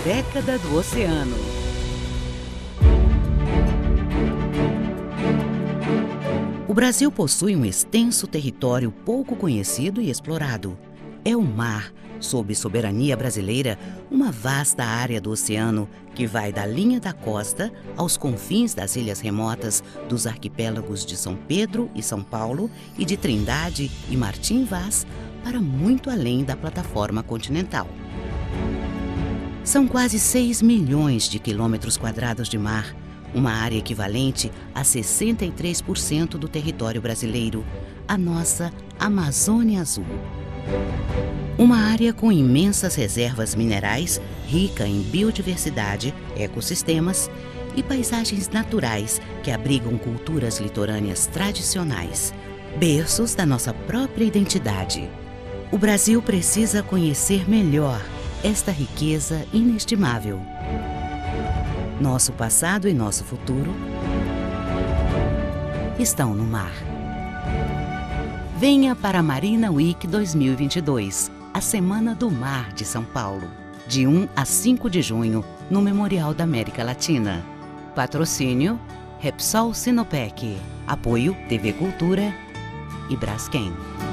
década do oceano. O Brasil possui um extenso território pouco conhecido e explorado. É o mar, sob soberania brasileira, uma vasta área do oceano que vai da linha da costa aos confins das ilhas remotas dos arquipélagos de São Pedro e São Paulo e de Trindade e Martim Vaz para muito além da plataforma continental. São quase 6 milhões de quilômetros quadrados de mar, uma área equivalente a 63% do território brasileiro, a nossa Amazônia Azul. Uma área com imensas reservas minerais, rica em biodiversidade, ecossistemas e paisagens naturais que abrigam culturas litorâneas tradicionais, berços da nossa própria identidade. O Brasil precisa conhecer melhor esta riqueza inestimável. Nosso passado e nosso futuro estão no mar. Venha para a Marina Week 2022, a Semana do Mar de São Paulo, de 1 a 5 de junho, no Memorial da América Latina. Patrocínio Repsol Sinopec. Apoio TV Cultura e Braskem.